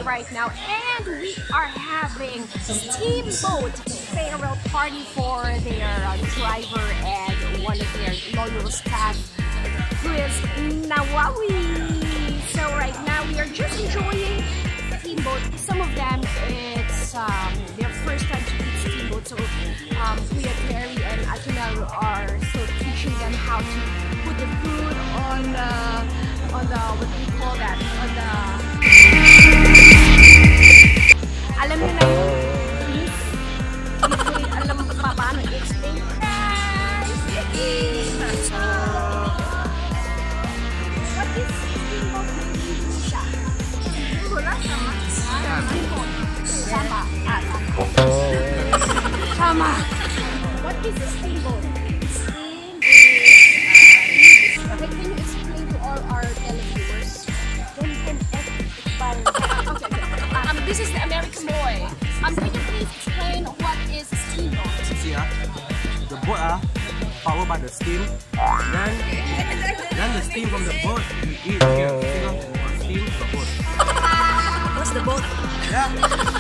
right now, and we are having steamboat farewell party for their driver and one of their loyal staff, who is Nawi. So right now we are just enjoying steamboat. Some of them, it's their first time to eat steamboat. So Kuya Terry and Atunaro are still teaching them how to put the food on the what do you call that? On the alam niyo na yun, please. Alam mo pa paano i-explain? What is steamboat in Indonesia? Wala sama. Sama. Sama. What is steamboat? Can you explain to all our televiewers? This is the American boy. Can you please explain what is steamboat? See, the boat powered by the steam. Then the steam from the boat you eat here. Steam the boat. What's the boat? Yeah.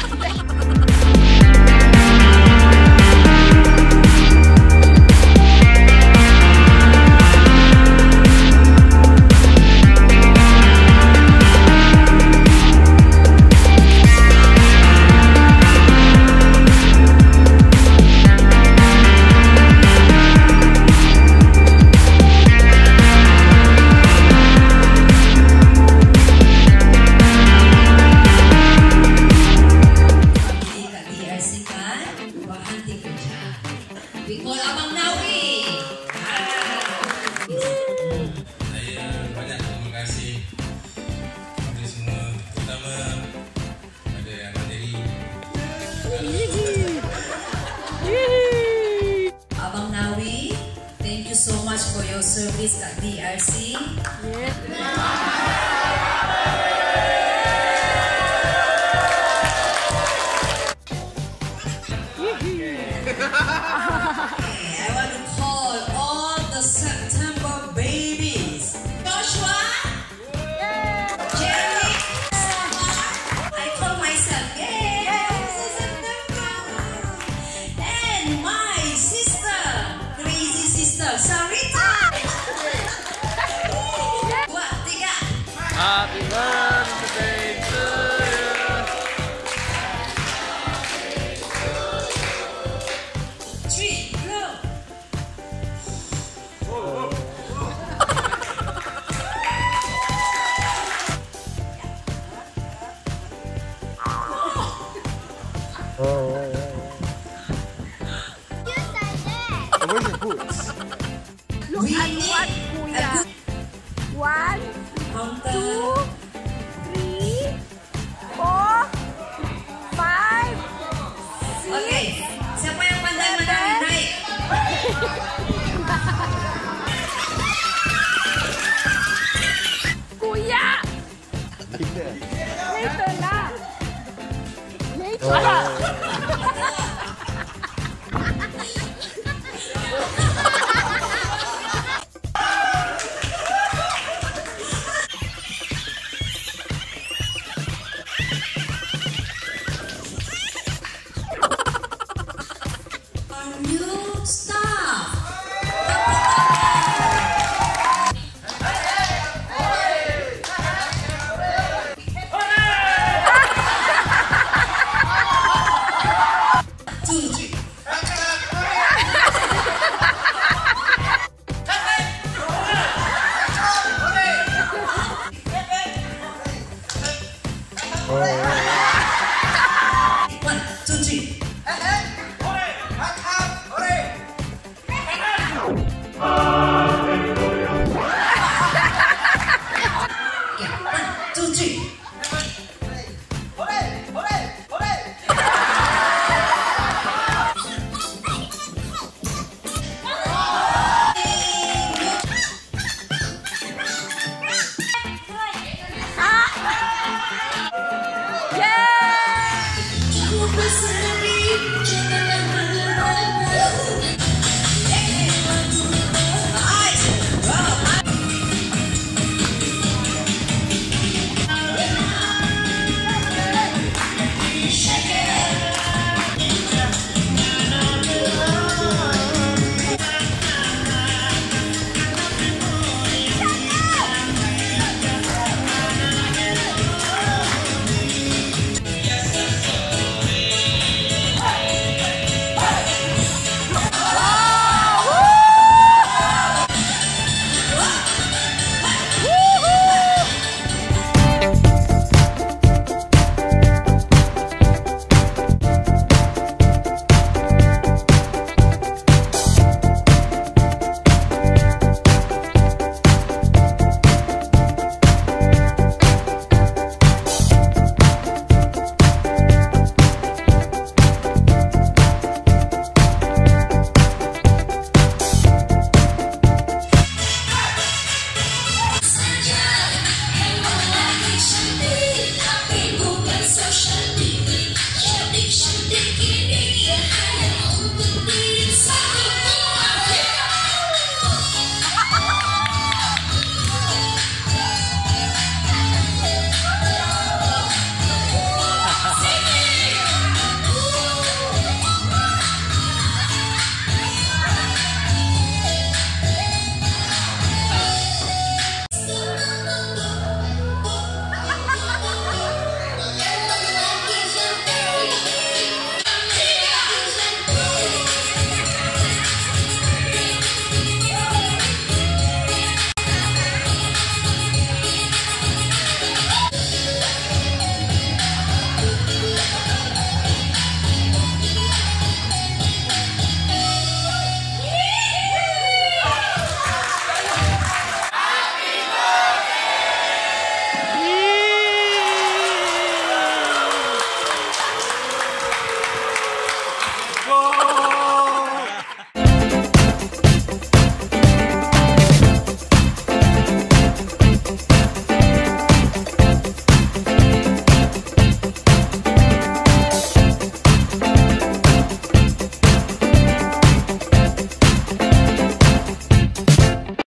Abang Nawi. Saya banyak terima kasih kepada semua, terutama kepada Abang Terry. Abang Nawi, thank you so much for your service kat DRC. I want to call all the September babies. Joshua, Jerry, I call myself, September. And my sister, crazy sister, Sarita. Dua, tiga. Happy birthday to you. Three, go. Where's your boots? Look at what, Kuya. 1, 2, 3, 4, 5, 6. Okay, siapa yang pandai menari naik? Kuya! Later na! Later! New staff. Two, three. Oh.